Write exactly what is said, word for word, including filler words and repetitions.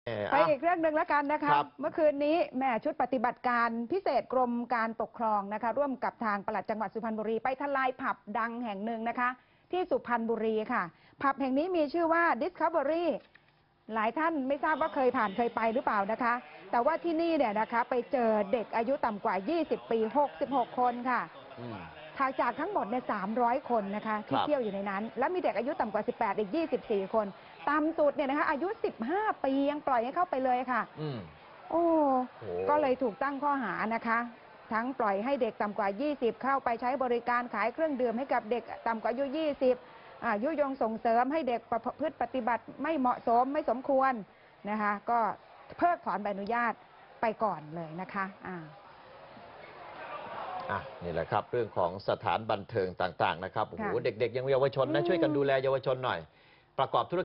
ไปอีกเรื่องหนึ่งแล้วกันนะคะเมื่อคืนนี้แม่ชุดปฏิบัติการพิเศษกรมการปกครองนะคะร่วมกับทางปลัดจังหวัดสุพรรณบุรีไปทลายผับดังแห่งหนึ่งนะคะที่สุพรรณบุรีค่ะผับแห่งนี้มีชื่อว่า Discovery หลายท่านไม่ทราบว่าเคยผ่านเคยไปหรือเปล่านะคะแต่ว่าที่นี่เนี่ยนะคะไปเจอเด็กอายุต่ำกว่ายี่สิบปีหกสิบหกคนค่ะทางจากทั้งหมดเนี่ยสามร้อยคนนะคะที่เที่ยวอยู่ในนั้นและมีเด็กอายุต่ำกว่าสิบแปดอีกยี่สิบสี่คนต่ำสุดเนี่ยนะคะอายุสิบห้าปียังปล่อยให้เข้าไปเลยค่ะโอ้ก็เลยถูกตั้งข้อหานะคะทั้งปล่อยให้เด็กต่ำกว่ายี่สิบเข้าไปใช้บริการขายเครื่องดื่มให้กับเด็กต่ำกว่าอายุยี่สิบอายุยงส่งเสริมให้เด็กประพฤติปฏิบัติไม่เหมาะสมไม่สมควรนะคะก็เพิกถอนใบอนุญาตไปก่อนเลยนะคะอ่าอ่ะนี่แหละครับเรื่องของสถานบันเทิงต่างๆนะครับโอ้โหเด็กๆยังเยาวชนนะช่วยกันดูแลเยาวชนหน่อยประกอบธุรกิจ